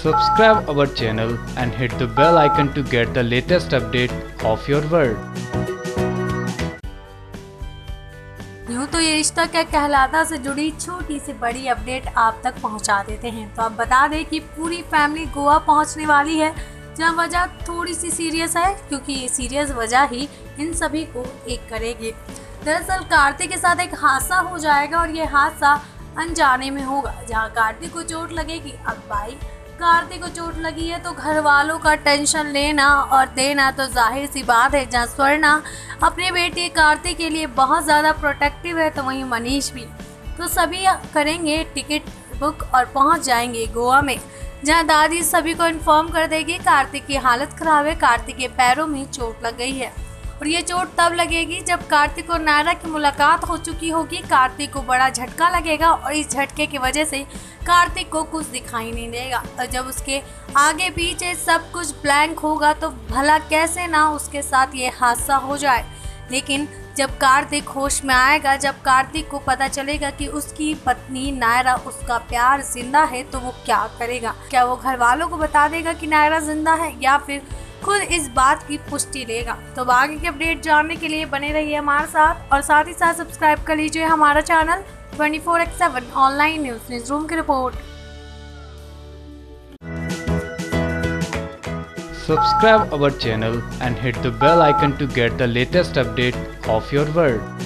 Subscribe our channel and hit the bell icon to get the latest update of your world. यूँ तो ये रिश्ता क्या कहलाता से जुड़ी छोटी सी बड़ी अपडेट आप तक पहुंचा देते हैं। तो आप बता दें कि पूरी फैमिली गोवा पहुंचने वाली है, जहां वजह थोड़ी सी सीरियस है, क्योंकि ये सीरियस वजह ही इन सभी को एक करेगी। दरअसल कार्तिक के साथ एक हादसा हो जाएगा और ये हादसा अनजाने में होगा, जहां कार्तिक को चोट लगेगी। अब भाई कार्तिक को चोट लगी है तो घर वालों का टेंशन लेना और देना तो जाहिर सी बात है। जहाँ स्वर्णा अपने बेटे कार्तिक के लिए बहुत ज़्यादा प्रोटेक्टिव है, तो वहीं मनीष भी। तो सभी करेंगे टिकट बुक और पहुंच जाएंगे गोवा में, जहां दादी सभी को इन्फॉर्म कर देगी कार्तिक की हालत ख़राब है, कार्तिक के पैरों में चोट लग गई है। और ये चोट तब लगेगी जब कार्तिक और नायरा की मुलाकात हो चुकी होगी। कार्तिक को बड़ा झटका लगेगा और इस झटके की वजह से कार्तिक को कुछ दिखाई नहीं देगा, और जब उसके आगे पीछे सब कुछ ब्लैंक होगा तो भला कैसे ना उसके साथ ये हादसा हो जाए। लेकिन जब कार्तिक होश में आएगा, जब कार्तिक को पता चलेगा कि उसकी पत्नी नायरा उसका प्यार जिंदा है, तो वो क्या करेगा? क्या वो घर वालों को बता देगा कि नायरा जिंदा है, या फिर खुद इस बात की पुष्टि लेगा? तो आगे की अपडेट जानने के लिए बने रहिए हमारे साथ, और साथ ही साथ सब्सक्राइब कर लीजिए हमारा चैनल 24/7 ऑनलाइन न्यूज रूम की रिपोर्ट। Subscribe our channel and hit the bell icon to get the latest update of your world.